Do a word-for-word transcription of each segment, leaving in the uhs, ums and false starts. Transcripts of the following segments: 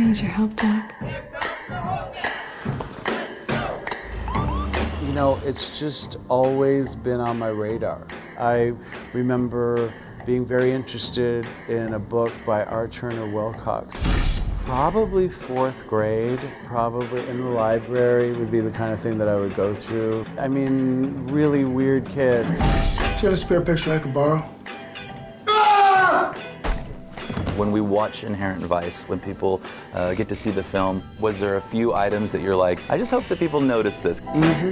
use your help, Doc. You know, it's just always been on my radar. I remember being very interested in a book by R. Turner Wilcox. Probably fourth grade, probably in the library would be the kind of thing that I would go through. I mean, really weird kid. Do you have a spare picture I could borrow? When we watch Inherent Vice, when people uh, get to see the film, was there a few items that you're like, I just hope that people notice this? Mm-hmm.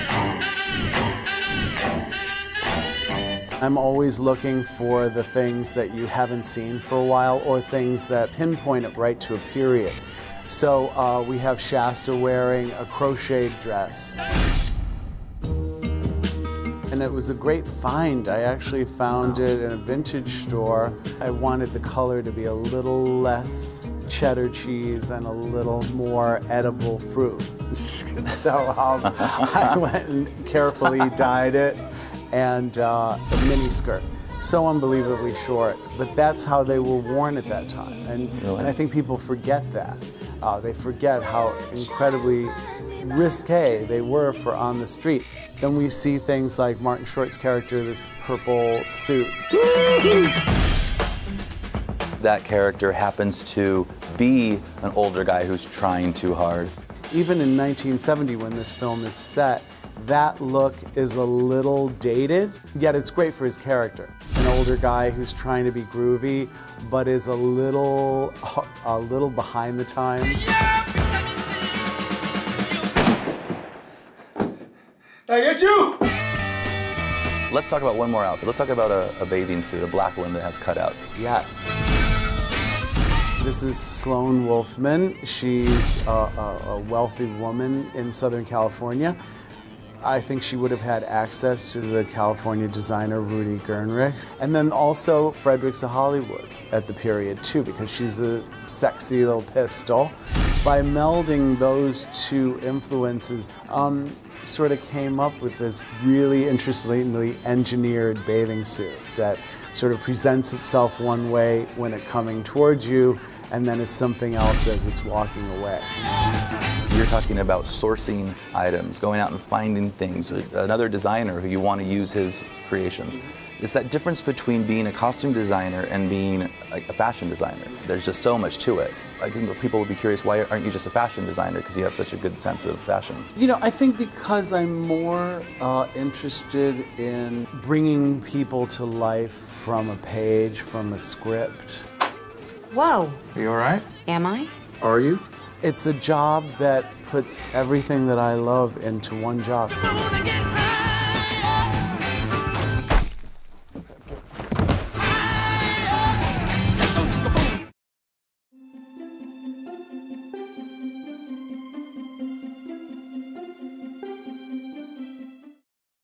I'm always looking for the things that you haven't seen for a while or things that pinpoint it right to a period. So uh, we have Shasta wearing a crocheted dress. And it was a great find. I actually found it in a vintage store. I wanted the color to be a little less cheddar cheese and a little more edible fruit. So um, I went and carefully dyed it, and uh, a mini skirt. So unbelievably short, but that's how they were worn at that time. And, really? and I think people forget that. Uh, they forget how incredibly risque they were for on the street. Then we see things like Martin Short's character, this purple suit. That character happens to be an older guy who's trying too hard. Even in nineteen seventy, when this film is set, that look is a little dated, yet it's great for his character. An older guy who's trying to be groovy, but is a little, a little behind the times. I get you! Let's talk about one more outfit. Let's talk about a, a bathing suit, a black one that has cutouts. Yes. This is Sloane Wolfman. She's a, a, a wealthy woman in Southern California. I think she would have had access to the California designer Rudy Gernrich. And then also Fredericks of Hollywood at the period too, because she's a sexy little pistol. By melding those two influences, um, sort of came up with this really interestingly engineered bathing suit that sort of presents itself one way when it's coming towards you, and then is something else as it's walking away. You're talking about sourcing items, going out and finding things, another designer who you want to use his creations. It's that difference between being a costume designer and being a fashion designer. There's just so much to it. I think people would be curious, why aren't you just a fashion designer? Because you have such a good sense of fashion. You know, I think because I'm more uh, interested in bringing people to life from a page, from a script. Whoa. Are you all right? Am I? Are you? It's a job that puts everything that I love into one job. I wanna get